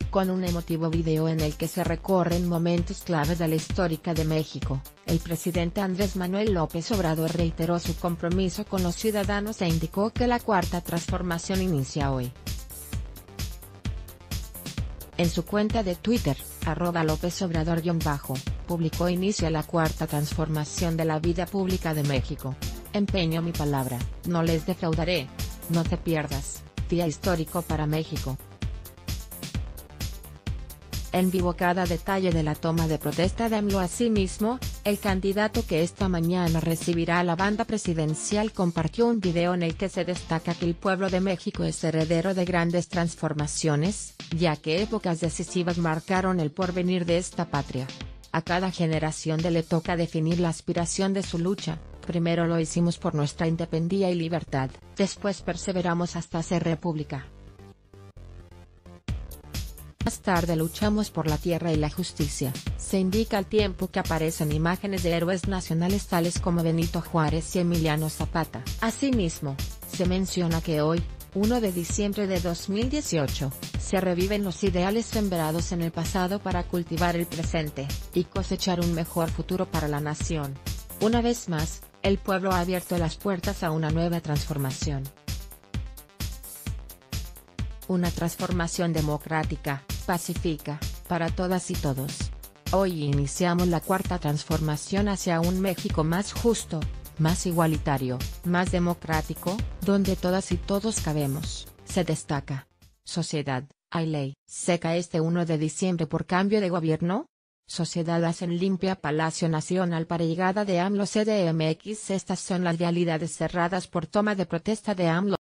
Con un emotivo video en el que se recorren momentos claves de la histórica de México, el presidente Andrés Manuel López Obrador reiteró su compromiso con los ciudadanos e indicó que la Cuarta Transformación inicia hoy. En su cuenta de Twitter, @LópezObrador_, publicó: inicia la Cuarta Transformación de la vida pública de México. Empeño mi palabra, no les defraudaré. No te pierdas, día histórico para México. En vivo cada detalle de la toma de protesta de AMLO. Asimismo, el candidato que esta mañana recibirá a la banda presidencial compartió un video en el que se destaca que el pueblo de México es heredero de grandes transformaciones, ya que épocas decisivas marcaron el porvenir de esta patria. A cada generación le toca definir la aspiración de su lucha. Primero lo hicimos por nuestra independencia y libertad, después perseveramos hasta ser república. Más tarde luchamos por la tierra y la justicia. Se indica al tiempo que aparecen imágenes de héroes nacionales tales como Benito Juárez y Emiliano Zapata. Asimismo, se menciona que hoy, 1 de diciembre de 2018, se reviven los ideales sembrados en el pasado para cultivar el presente, y cosechar un mejor futuro para la nación. Una vez más, el pueblo ha abierto las puertas a una nueva transformación. Una transformación democrática, pacífica, para todas y todos. Hoy iniciamos la Cuarta Transformación hacia un México más justo, más igualitario, más democrático, donde todas y todos cabemos, se destaca. Sociedad, ¿hay ley seca este 1 de diciembre por cambio de gobierno? Sociedad hacen limpia Palacio Nacional para llegada de AMLO. CDMX. Estas son las vialidades cerradas por toma de protesta de AMLO.